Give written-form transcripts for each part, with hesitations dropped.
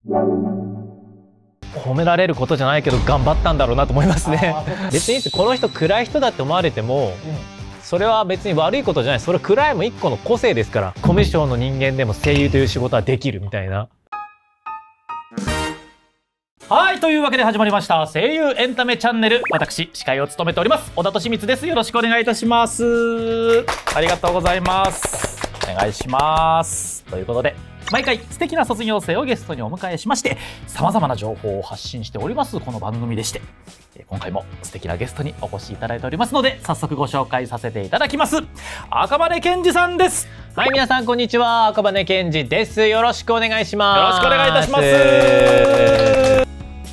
褒められることじゃないけど頑張ったんだろうなと思いますね。別にこの人暗い人だって思われても、それは別に悪いことじゃない。それ暗いも一個の個性ですから。コミュ障の人間でも声優という仕事はできるみたいな。 はい、というわけで始まりました声優エンタメチャンネル。私司会を務めております小田利光です。よろしくお願いいたします。ありがとうございます。お願いします。ということで毎回素敵な卒業生をゲストにお迎えしまして、様々な情報を発信しておりますこの番組でして、今回も素敵なゲストにお越しいただいておりますので、早速ご紹介させていただきます。赤羽健二さんです。 はい、皆さんこんにちは、赤羽健二です。よろしくお願いします。 よろしくお願いいたします。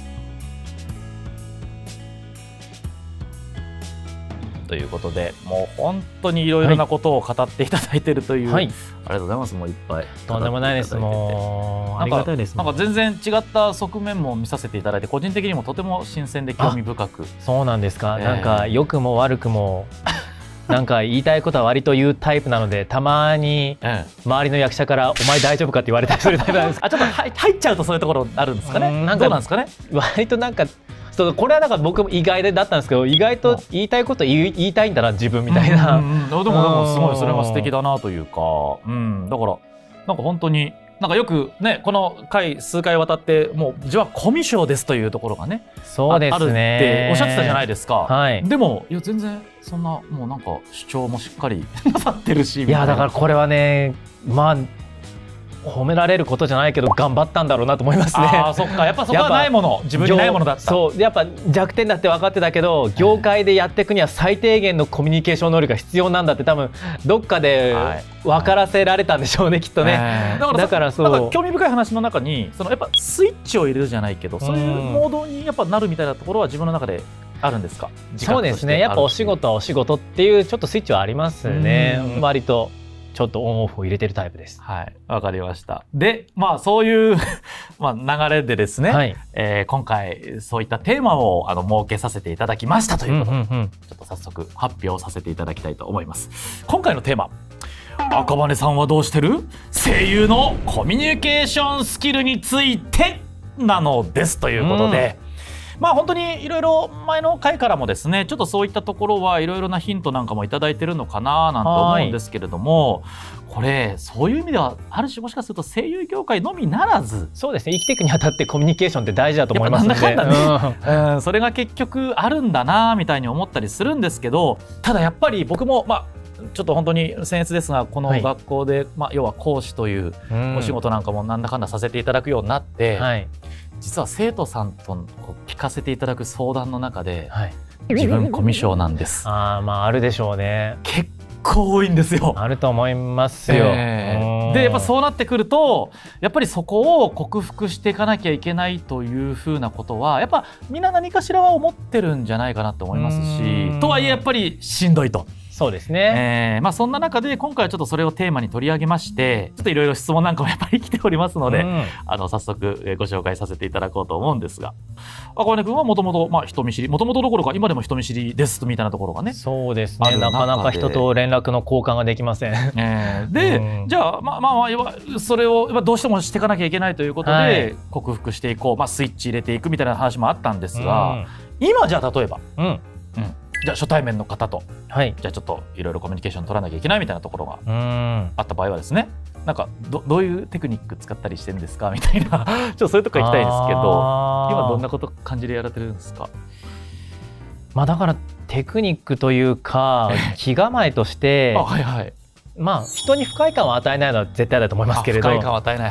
ということで、もう本当にいろいろなことを語っていただいているという、はい、ありがとうございます。もういっぱいとんでもないです。もうありがたいです。 なんか全然違った側面も見させていただいて、個人的にもとても新鮮で興味深く。 そうなんですか。なんか良くも悪くもなんか言いたいことは割と言うタイプなので、たまに周りの役者から「お前大丈夫か?」って言われたりするタイプなんです。 あ、ちょっと入っちゃうとそういうところあるんですかね。どうなんですかね。 割となんかこれはなんか僕も意外だったんですけど、意外と言いたいこと言いたいんだな自分みたいな。 でもすごいそれは素敵だなというか、だからなんか本当になんかよくね、この回数回渡ってもう自分はコミュ障ですというところがね、 そうですね、 あるっておっしゃってたじゃないですか。 はい、 でもいや全然そんなもうなんか主張もしっかりなさってるし、 いやだからこれはね、まあ褒められることじゃないけど頑張ったんだろうなと思いますね。 ああ、そっか。やっぱそこはないもの、自分にないものだった。 そうやっぱ弱点だって分かってたけど、業界でやっていくには最低限のコミュニケーション能力が必要なんだって多分どっかで分からせられたんでしょうね、きっとね。だからそうなんか興味深い話の中に、そのやっぱスイッチを入れるじゃないけど、そういうモードにやっぱなるみたいなところは自分の中であるんですか。 そうですね、やっぱお仕事はお仕事っていうちょっとスイッチはありますね。割とちょっとオンオフを入れてるタイプです。 はい、わかりました。で、まあそういうまあ流れでですね、はい、今回そういったテーマを設けさせていただきましたということで、ちょっと早速発表させていただきたいと思います。今回のテーマ、赤羽さんはどうしてる？声優のコミュニケーションスキルについてなのですということで。まあ本当にいろいろ前の回からもですね、ちょっとそういったところはいろいろなヒントなんかもいただいてるのかななんて思うんですけれども、これそういう意味ではある種もしかすると声優業界のみならず、 そうですね、生きていくにあたってコミュニケーションって大事だと思いますので、 なんだかんだね、それが結局あるんだなみたいに思ったりするんですけど、ただやっぱり僕もちょっと本当に僭越ですが、この学校で、要は講師というお仕事なんかもなんだかんださせていただくようになって、実は生徒さんと聞かせていただく相談の中で、自分コミュ障なんです。 あるでしょうね。 結構多いんですよ。 あると思いますよ。 でやっぱそうなってくると、やっぱりそこを克服していかなきゃいけないというふうなことはやっぱみんな何かしらは思ってるんじゃないかなと思いますし、とはいえやっぱりしんどいと。 そうですね。 そんな中で今回はちょっとそれをテーマに取り上げまして、ちょっといろいろ質問なんかもやっぱり来ておりますので、早速ご紹介させていただこうと思うんですが、赤羽君はもともと人見知り、もともとどころか今でも人見知りですみたいなところがね。 そうですね、なかなか人と連絡の交換ができません。 で、じゃあそれをどうしてもしていかなきゃいけないということで、克服していこう、スイッチ入れていくみたいな話もあったんですが、今じゃあ例えば、じゃあ初対面の方と、じゃあちょっといろいろコミュニケーション取らなきゃいけないみたいなところがあった場合はですね、なんかどういうテクニック使ったりしてるんですかみたいなちょっとそういうとこ行きたいですけど、今どんなこと感じでやられてるんですか？ だからテクニックというか気構えとして人に不快感を与えないのは絶対だと思いますけれど、 不快感を与えない、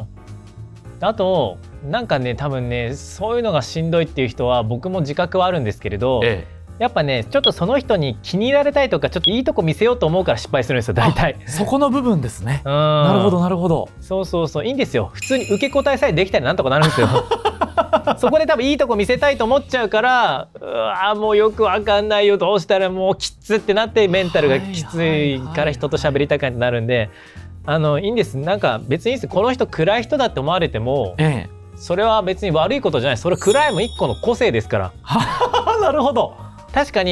あとなんかね、多分ね、そういうのがしんどいっていう人は僕も自覚はあるんですけれど、やっぱね、ちょっとその人に気に入られたいとか、ちょっといいとこ見せようと思うから失敗するんですよ、大体。 そこの部分ですね。なるほどなるほど。 そういいんですよ。普通に受け答えさえできたらなんとかなるんですよ。そこで多分いいとこ見せたいと思っちゃうから、もうよくわかんないよ、どうしたらもうきつってなって、メンタルがきついから人と喋りたくなるんで、いいんです。なんか別にいいです。この人暗い人だって思われても、それは別に悪いことじゃない。それ暗いも一個の個性ですから。 なるほど。 確かに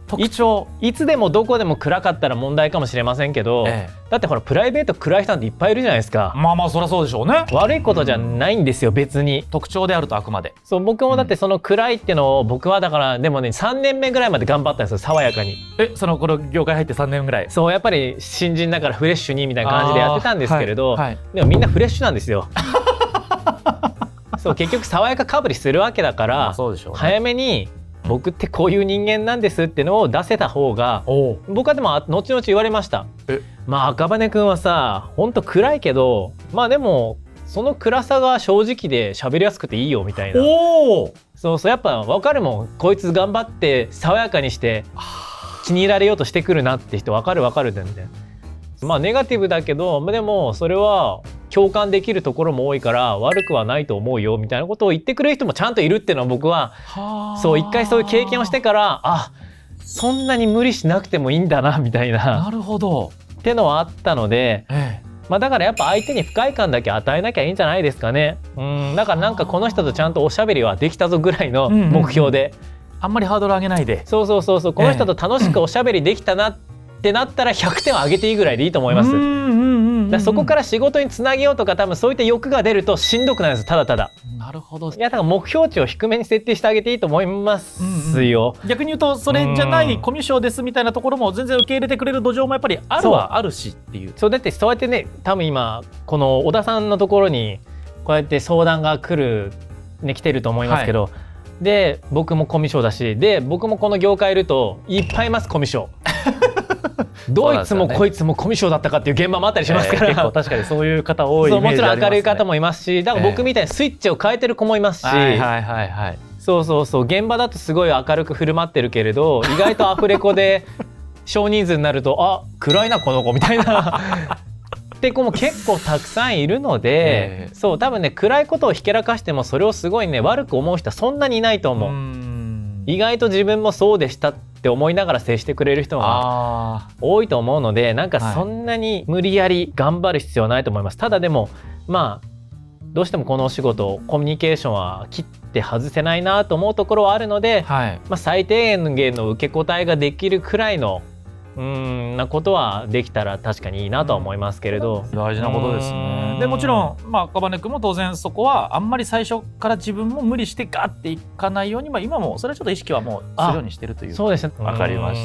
特徴いつでもどこでも暗かったら問題かもしれませんけど、だってほらプライベート暗い人なんていっぱいいるじゃないですか。 まあまあそりゃそうでしょうね。 悪いことじゃないんですよ別に。 特徴であるとあくまで。 そう僕もだってその暗いってのを僕はだからでもね3年目ぐらいまで頑張ったんですよ爽やかに。 そのこの業界入って3年ぐらい。 そうやっぱり新人だからフレッシュにみたいな感じでやってたんですけれど、でもみんなフレッシュなんですよ。そう結局爽やかかぶりするわけだから、早めに僕ってこういう人間なんですってのを出せた方が、僕はでも後々言われました。まあ赤羽くんはさほんと暗いけどまあでもその暗さが正直で喋りやすくていいよみたいな。そうそうやっぱ分かるもん、こいつ頑張って爽やかにして気に入られようとしてくるなって人分かるってんで、まあネガティブだけどでもそれは共感できるところも多いから悪くはないと思うよみたいなことを言ってくれる人もちゃんといるっていうのは僕はそう一回そういう経験をしてからそんなに無理しなくてもいいんだなみたいな。 なるほど。 ってのはあったので、まあだからやっぱ相手に不快感だけ与えなきゃいいんじゃないですかね。だからなんかこの人とちゃんとおしゃべりはできたぞぐらいの目標で、 あんまりハードル上げないで。 そうこの人と楽しくおしゃべりできたなってなったら100点を上げていいぐらいでいいと思います。だそこから仕事につなげようとか多分そういった欲が出るとしんどくなるんですただただ。 なるほど。 いやだから目標値を低めに設定してあげていいと思いますよ。 逆に言うとそれじゃないコミュ障ですみたいなところも全然受け入れてくれる土壌もやっぱりあるはあるしっていう。 そうだってそうやってね多分今この小田さんのところにこうやって相談が来てると思いますけど、で僕もコミュ障だしで僕もこの業界いるといっぱいいますコミュ障。どいつもこいつもコミュ障だったかっていう現場もあったりしますから、 結構確かにそういう方多いイメージありますね。 もちろん明るい方もいますしだから僕みたいにスイッチを変えてる子もいますし、そう現場だとすごい明るく振る舞ってるけれど意外とアフレコで少人数になると暗いなこの子みたいなって子も結構たくさんいるので、そう多分ね暗いことをひけらかしてもそれをすごいね悪く思う人はそんなにいないと思う。意外と自分もそうでしたって思いながら接してくれる人が多いと思うのでなんかそんなに無理やり頑張る必要はないと思います。ただでもまあどうしてもこのお仕事コミュニケーションは切って外せないなと思うところはあるので、最低限の受け答えができるくらいのなことはできたら確かにいいなとは思いますけれど、 大事なことですね。でもちろん赤羽君も当然そこはあんまり最初から自分も無理してガッていかないように、今もそれはちょっと意識はもうするようにしてるという。 そうですね。 わかりました。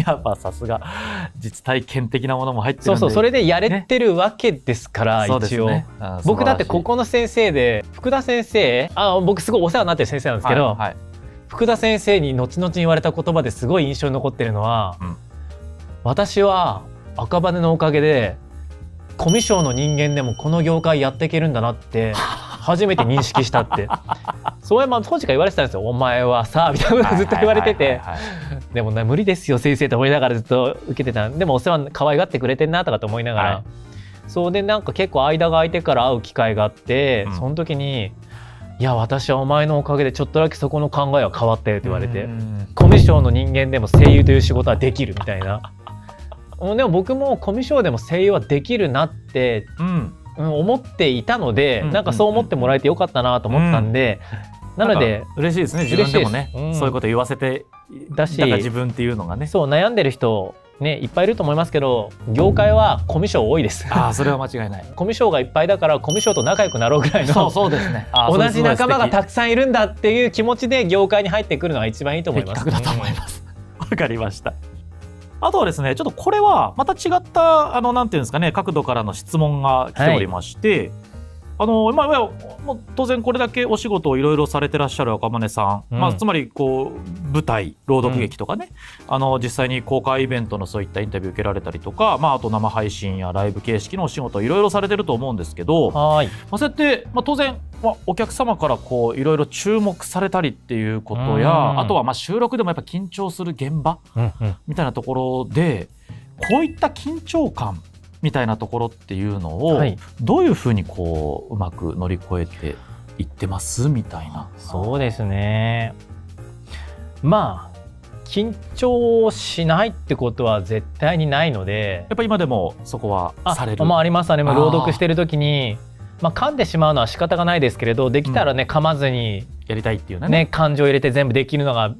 やっぱさすが実体験的なものも入ってるんで。 それでやれてるわけですから、一応僕だってここの先生で福田先生僕すごいお世話になってる先生なんですけど、福田先生に後々言われた言葉ですごい印象に残ってるのは、私は赤羽のおかげでコミュ障の人間でもこの業界やっていけるんだなって初めて認識したってそういう当時から言われてたんですよ。お前はさみたいなことずっと言われてて、でも無理ですよ先生と思いながらずっと受けてた。でもお世話可愛がってくれてんなとかと思いながら、そうでなんか結構間が空いてから会う機会があって、その時にいや私はお前のおかげでちょっとだけそこの考えは変わったよって言われて、コミュ障の人間でも声優という仕事はできるみたいな。でも僕もコミュ障でも声優はできるなって、思っていたので、なんかそう思ってもらえてよかったなと思ったんで、なので嬉しいですね。自分でもね、そういうこと言わせてだし、自分っていうのがね、 そう悩んでる人ねいっぱいいると思いますけど、業界はコミュ障多いです。 それは間違いない。 コミュ障がいっぱいだからコミュ障と仲良くなろうぐらいのそうですね。 同じ仲間がたくさんいるんだっていう気持ちで業界に入ってくるのが一番いいと思います。 的確だと思います。わかりました。あとはですね、ちょっとこれはまた違ったなんていうんですかね、角度からの質問が来ておりまして、もう当然これだけお仕事をいろいろされてらっしゃる赤羽さん、つまり舞台朗読劇とかね、実際に公開イベントのそういったインタビュー受けられたりとか、あと生配信やライブ形式のお仕事いろいろされてると思うんですけど、そうやって、当然、お客様からいろいろ注目されたりっていうことや、あとは収録でもやっぱ緊張する現場みたいなところで、こういった緊張感みたいなところっていうのをどういうふうにうまく乗り越えていってますみたいな。 そうですね。緊張しないってことは絶対にないので、 やっぱ今でもそこはされる。 あります。朗読してる時に噛んでしまうのは仕方がないですけれど、できたらね噛まずにやりたいっていうね感情を入れて全部できるのが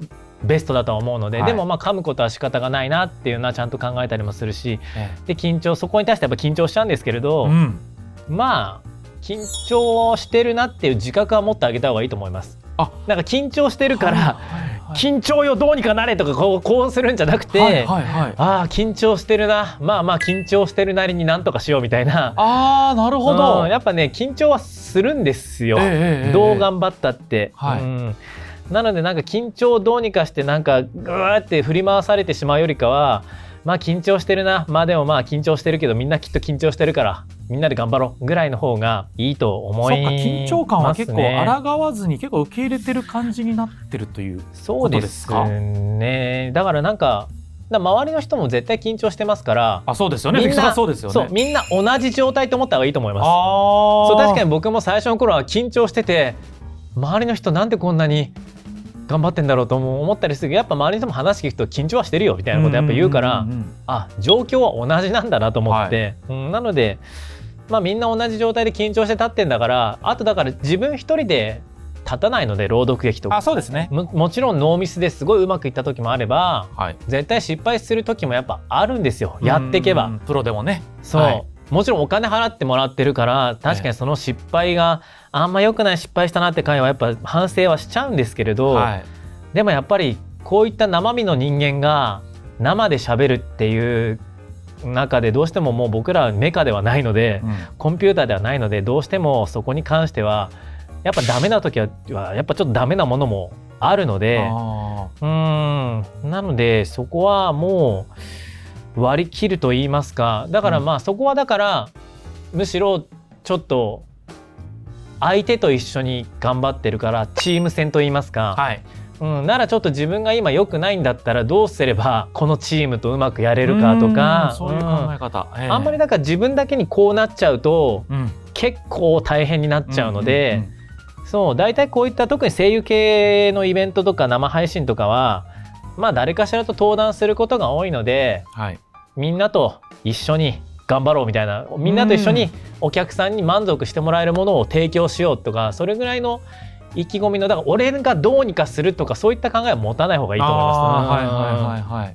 ベストだとは思うので、でもまあ噛むことは仕方がないなっていうのはちゃんと考えたりもするし、でそこに対してやっぱ緊張しちゃうんですけれど、まあ緊張してるなっていう自覚は持ってあげた方がいいと思います。なんか緊張してるから、緊張よどうにかなれとかこうするんじゃなくて、緊張してるな、まあまあ緊張してるなりになんとかしようみたいな。 なるほど。 やっぱね緊張はするんですよ、どう頑張ったって。なのでなんか緊張をどうにかしてなんかグーって振り回されてしまうよりかは、まあ緊張してるな、まあでもまあ緊張してるけどみんなきっと緊張してるからみんなで頑張ろうぐらいの方がいいと思いますね。 緊張感は結構抗わずに結構受け入れてる感じになってるということですか？ そうですね。だからなんか周りの人も絶対緊張してますから。 そうですよね。みんなそうですよね。 みんな同じ状態と思った方がいいと思います。そう、確かに僕も最初の頃は緊張してて、周りの人なんでこんなに頑張ってんだろうと思ったりするけど、やっぱ周りの人も話聞くと緊張はしてるよみたいなことやっぱ言うから、状況は同じなんだなと思って、なのでまあみんな同じ状態で緊張して立ってんだから、あとだから自分一人で立たないので、朗読劇とか。 そうですね。 もちろんノーミスですごいうまくいった時もあれば、絶対失敗する時もやっぱあるんですよ、やっていけば。 プロでもね。 そう、もちろんお金払ってもらってるから、確かにその失敗があんま良くない失敗したなって回はやっぱ反省はしちゃうんですけれど、でもやっぱりこういった生身の人間が生で喋るっていう中で、どうしてももう僕らはメカではないので、コンピューターではないので、どうしてもそこに関してはやっぱダメな時はやっぱちょっとダメなものもあるので、なのでそこはもう割り切ると言いますか、だからまあそこはだからむしろちょっと相手と一緒に頑張ってるからチーム戦と言いますか、ならちょっと自分が今良くないんだったらどうすればこのチームとうまくやれるかとか、 そういう考え方。 あんまりだから自分だけにこうなっちゃうと結構大変になっちゃうので、そう大体こういった特に声優系のイベントとか生配信とかはまあ誰かしらと登壇することが多いので、みんなと一緒に頑張ろうみたいな、みんなと一緒にお客さんに満足してもらえるものを提供しようとか、それぐらいの意気込みの、だから俺がどうにかするとかそういった考えは持たない方がいいと思います。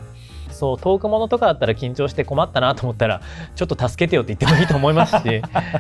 そうトークものとかだったら緊張して困ったなと思ったらちょっと助けてよって言ってもいいと思いますし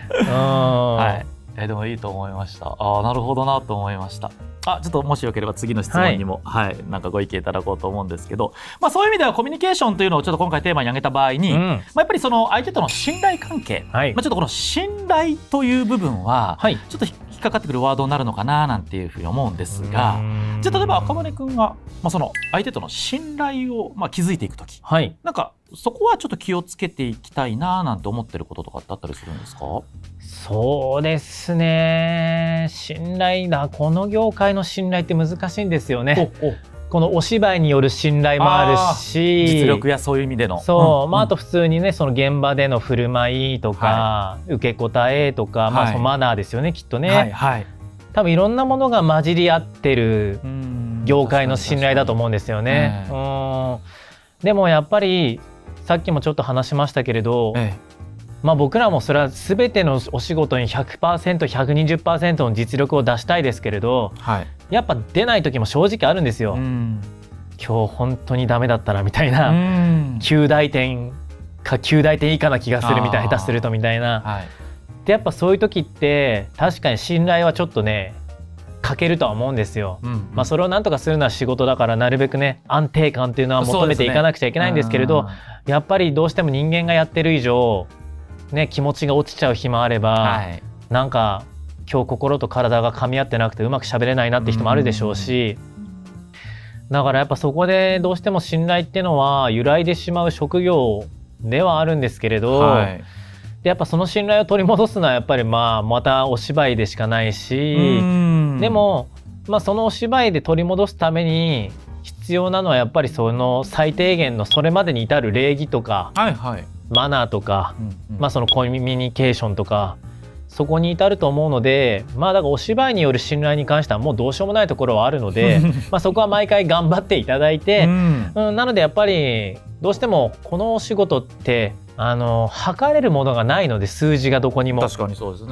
でもいいと思いました。なるほどなと思いました。ちょっともしよければ次の質問にも、なんかご意見いただこうと思うんですけど、そういう意味ではコミュニケーションというのをちょっと今回テーマに挙げた場合に、やっぱりその相手との信頼関係、ちょっとこの信頼という部分は、ちょっと引っかかってくるワードになるのかななんていうふうに思うんですが、じゃあ例えば赤羽君が、その相手との信頼を築いていくとき、なんかそこはちょっと気をつけていきたいななんて思ってることとかってあったりするんですか？ そうですね、信頼だ、この業界の信頼って難しいんですよね。このお芝居による信頼もあるし、 実力やそういう意味での、 あと普通にねその現場での振る舞いとか、受け答えとか、そのマナーですよねきっとね。多分いろんなものが混じり合ってる業界の信頼だと思うんですよね。でもやっぱりさっきもちょっと話しましたけれど、僕らもそれは全てのお仕事に 100%、120% の実力を出したいですけれど、やっぱ出ない時も正直あるんですよ。今日本当にダメだったなみたいな、9大点か9大点以下な気がするみたいな、下手するとみたいな。でやっぱそういう時って確かに信頼はちょっとね欠けるとは思うんですよ。それをなんとかするのは仕事だから、なるべくね安定感っていうのは求めていかなくちゃいけないんですけれど、やっぱりどうしても人間がやってる以上気持ちが落ちちゃう日もあれば、なんか今日心と体が噛み合ってなくてうまく喋れないなって人もあるでしょうし、だからやっぱそこでどうしても信頼っていうのは揺らいでしまう職業ではあるんですけれど、でやっぱその信頼を取り戻すのはやっぱりまたお芝居でしかないし、でもそのお芝居で取り戻すために必要なのはやっぱりその最低限のそれまでに至る礼儀とか、マナーとか、そのコミュニケーションとか、そこに至ると思うので、だからお芝居による信頼に関してはもうどうしようもないところはあるのでそこは毎回頑張っていただいて、なのでやっぱりどうしてもこのお仕事って測れるものがないので、数字がどこにも。 確かにそうですね。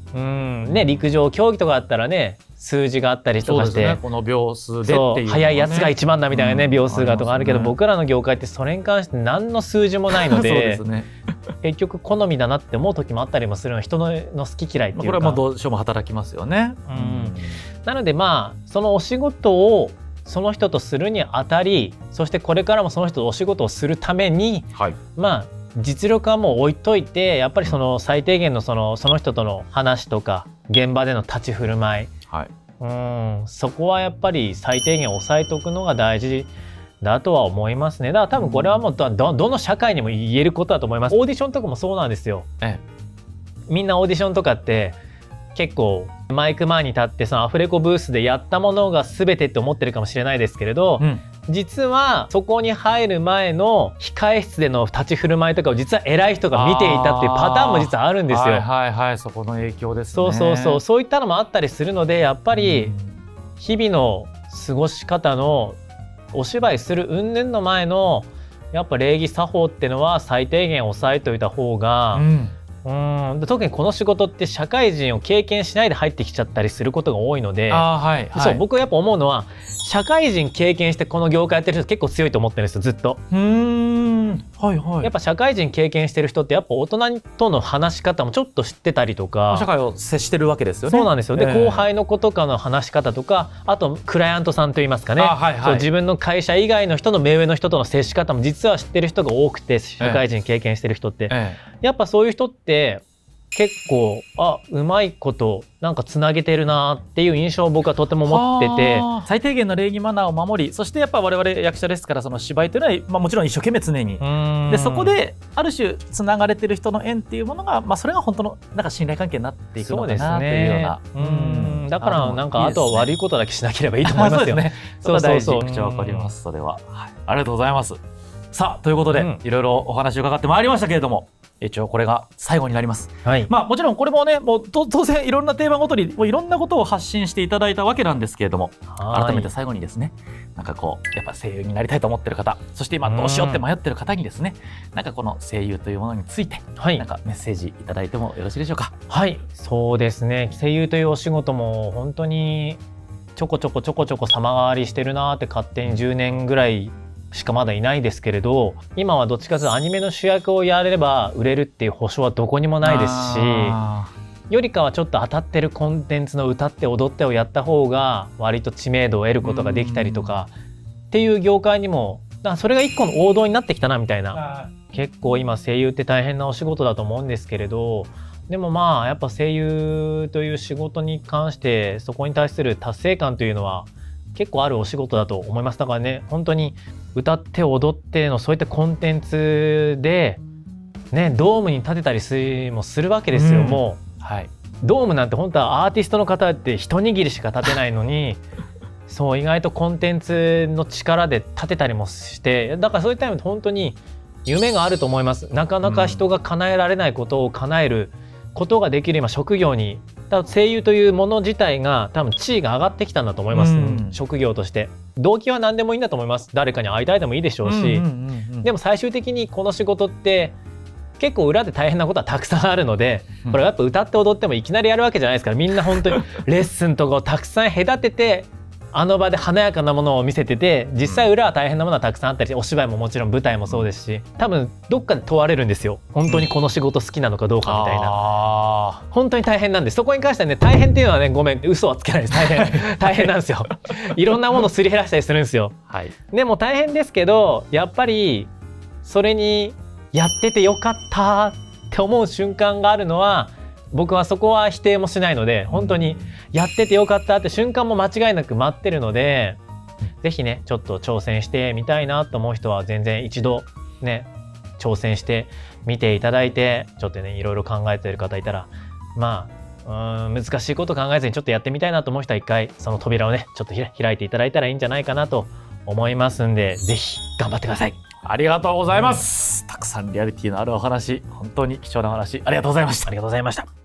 ね、陸上競技とかあったらね数字があったりとかして、 この秒数でっていう、ね、 速いやつが一番だみたいなね、秒数がとかあるけど、僕らの業界ってそれに関して何の数字もないのでそうですね、 結局好みだなって思う時もあったりもするの、人の好き嫌いっていうか、 これはどうしようも働きますよね。 なのでそのお仕事をその人とするにあたり、そしてこれからもその人とお仕事をするために、実力はもう置いといて、やっぱりその最低限のその人との話とか現場での立ち振る舞い、そこはやっぱり最低限抑えておくのが大事だとは思いますね。だから多分これはもうどの社会にも言えることだと思います。オーディションとかもそうなんですよ。みんなオーディションとかって結構マイク前に立ってそのアフレコブースでやったものが全てって思ってるかもしれないですけれど、実はそこに入る前の控え室での立ち振る舞いとかを実は偉い人が見ていたっていうパターンも実はあるんですよ。 そこの影響ですね。 そういったのもあったりするので、やっぱり日々の過ごし方のお芝居する云々の前のやっぱ礼儀作法っていうのは最低限抑えておいた方が、特にこの仕事って社会人を経験しないで入ってきちゃったりすることが多いので、僕はやっぱ思うのは社会人経験してこの業界やってる人結構強いと思ってるんですよ、ずっと。やっぱ社会人経験してる人ってやっぱ大人との話し方もちょっと知ってたりとか、 社会を接してるわけですよね。 そうなんですよ。で、後輩の子とかの話し方とか、あとクライアントさんといいますかね、自分の会社以外の人の目上の人との接し方も実は知ってる人が多くて、社会人経験してる人って、やっぱそういう人って結構うまいことなんかつなげてるなっていう印象を僕はとても持ってて、 最低限の礼儀マナーを守り、そしてやっぱ我々役者ですから、その芝居というのは、もちろん一生懸命常にで、そこである種つながれてる人の縁っていうものが、それが本当のなんか信頼関係になっていくのかなというような。 だからなんかあとは悪いことだけしなければいいと思いますよね。 そう大事、口はわかります。それは、ありがとうございます。さあということで、いろいろお話を伺ってまいりましたけれども、一応これが最後になります。もちろんこれもね、もう当然いろんなテーマごとにもういろんなことを発信していただいたわけなんですけれども、改めて最後にですね、なんかこうやっぱ声優になりたいと思ってる方、そして今どうしようって迷ってる方にですね、なんかこの声優というものについて、なんかメッセージいただいてもよろしいでしょうか。 そうですね、声優というお仕事も本当にちょこちょこ様変わりしてるなって、勝手に10年ぐらいしかまだいないですけれど、今はどっちかというとアニメの主役をやれれば売れるっていう保証はどこにもないですし、よりかはちょっと当たってるコンテンツの歌って踊ってをやった方が割と知名度を得ることができたりとかっていう業界にも、それが一個の王道になってきたなみたいな。結構今声優って大変なお仕事だと思うんですけれど、でもやっぱ声優という仕事に関してそこに対する達成感というのは結構あるお仕事だと思います。だからね、本当に歌って踊ってのそういったコンテンツでね、ドームに立てたりもするわけですよ。もう、ドームなんて本当はアーティストの方って一握りしか立てないのにそう意外とコンテンツの力で立てたりもして、だからそういった意味で本当に夢があると思います。なかなか人が叶えられないことを叶えることができる今職業に、声優というもの自体が多分地位が上がってきたんだと思います、職業として。動機は何でもいいんだと思います。誰かに会いたいでもいいでしょうし、でも最終的にこの仕事って結構裏で大変なことはたくさんあるので、これやっぱ歌って踊ってもいきなりやるわけじゃないですから、みんな本当にレッスンとかをたくさん隔ててあの場で華やかなものを見せてて、実際裏は大変なものはたくさんあったりして、お芝居ももちろん舞台もそうですし、多分どっかで問われるんですよ。本当にこの仕事好きなのかどうかみたいな。本当に大変なんです。そこに関してはね、大変っていうのはね、ごめん、嘘はつけないです。大変なんですよ。いろんなものをすり減らしたりするんですよ。でも大変ですけど、やっぱりそれにやっててよかったって思う瞬間があるのは、僕はそこは否定もしないので、本当にやっててよかったって瞬間も間違いなく待ってるので、ぜひね、ちょっと挑戦してみたいなと思う人は全然一度ね、挑戦してみていただいて、ちょっとね、いろいろ考えている方いたら、難しいこと考えずにちょっとやってみたいなと思う人は一回その扉をね、ちょっと開いていただいたらいいんじゃないかなと思いますんで、ぜひ頑張ってください。 ありがとうございます。たくさんリアリティのあるお話、本当に貴重なお話ありがとうございました。 ありがとうございました。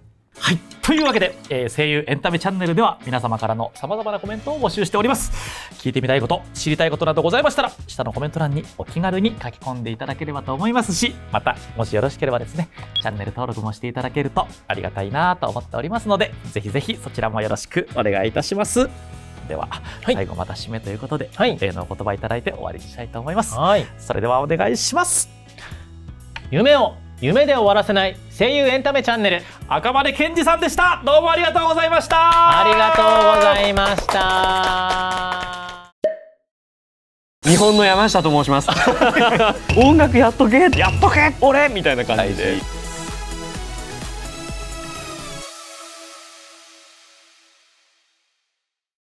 はい。というわけで、声優エンタメチャンネルでは皆様からの様々なコメントを募集しております。聞いてみたいこと、知りたいことなどございましたら、下のコメント欄にお気軽に書き込んでいただければと思いますし、また、もしよろしければですね、チャンネル登録もしていただけるとありがたいなと思っておりますので、ぜひぜひそちらもよろしくお願いいたします。では、最後また締めということで、例のお言葉いただいて終わりにしたいと思います。それではお願いします。 夢を夢で終わらせない声優エンタメチャンネル、 赤羽健二さんでした。どうもありがとうございました。 ありがとうございました。 日本の山下と申します。音楽やっとけ俺みたいな感じで。